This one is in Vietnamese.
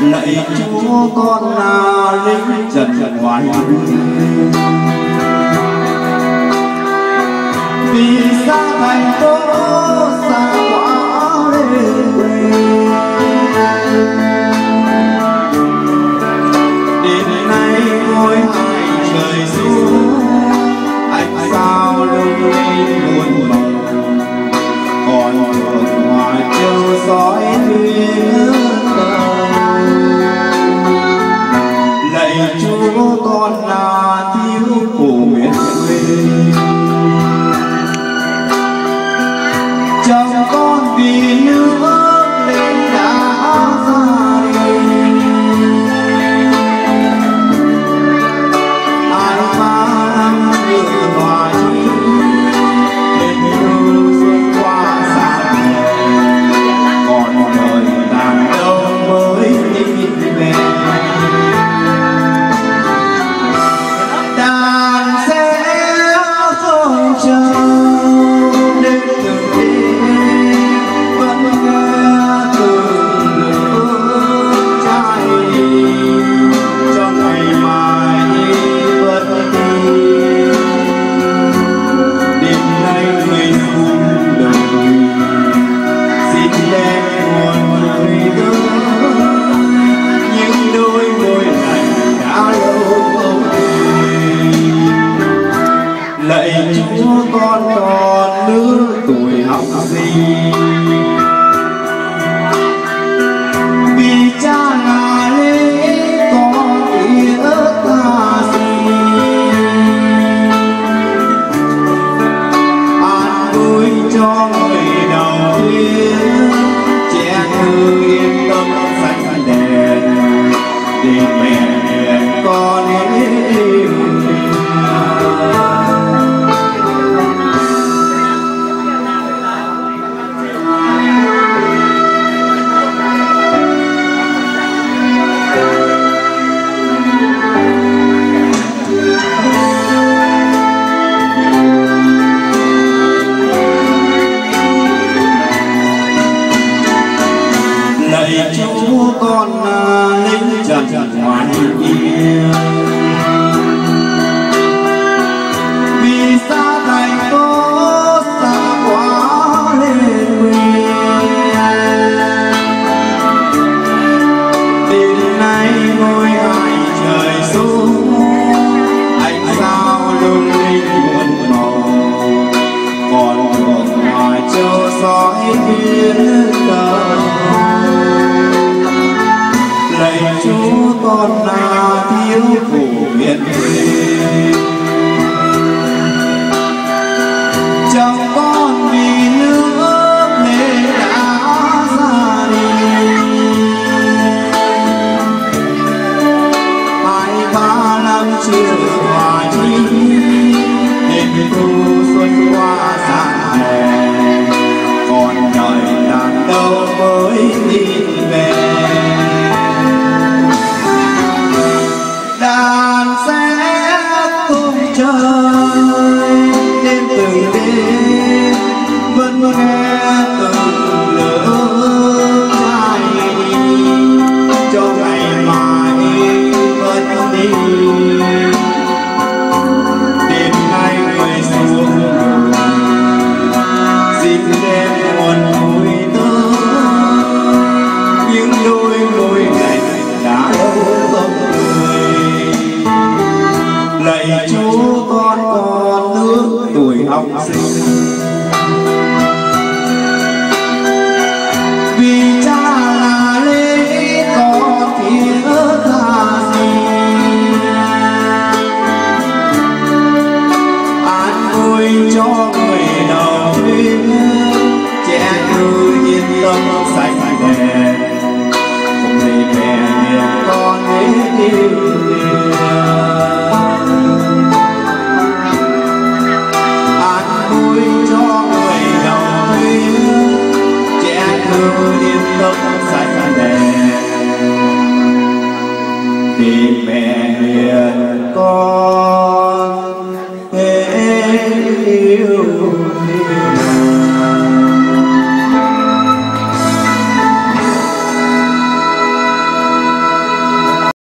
lạy Chúa con là lính trần hoài vì xa thành phố xa quá lên đến nay ngôi hai trời xuống ánh sao lung linh muôn màu còn thường ngoài châu sói thuyền lạy Chúa con là thiếu phụ miền quê chồng con vì nước lên đã ra đi ai phá lắm người hòa chí bên yêu xuân qua xa còn đời tàn đâu mới tin về đàn sẽ không chờ đến từng đêm vẫn nghe từng lời trai cho ngày mai vẫn đi đêm nay người xuống đời xin đem nguồn người tới những đôi môi lạnh đã lâu không lạy Chúa con còn lứa tuổi học sinh vì cha là lễ con nghĩa ta gì an vui cho người đầu tiên trẻ thơ yên tâm xanh đèn để mẹ hiền con yêu lạy Chúa con lính trần ngoài kia vì xa thành phố xa quá lên quê đến nay ngôi hai trời xuống ánh sao lung linh muôn màu còn thường ngoài châu sói thiên đời lạy Chúa con là thiếu phụ miền quê chồng con vì nước nên đã ra đi hai ba năm chưa hòa chí nên thu xuân qua sang hè còn đời tàn đâu mới tin về đàn sẽ tung trời đêm từng đêm vẫn nghe từng lời trai cho ngày mai vẫn đi đêm nay người xuống xin đem nguồn vui tới những đôi môi lạnh đã lâu không lạy Chúa con còn nước tuổi học sinh vì cha là lễ con thiết tha gì an vui cho người đầu thuyền trẻ thơ yên tâm xanh đèn cùng thầy mẹ hiền con hết yêu yên tâm xanh đèn thì mẹ hiền con hết yêu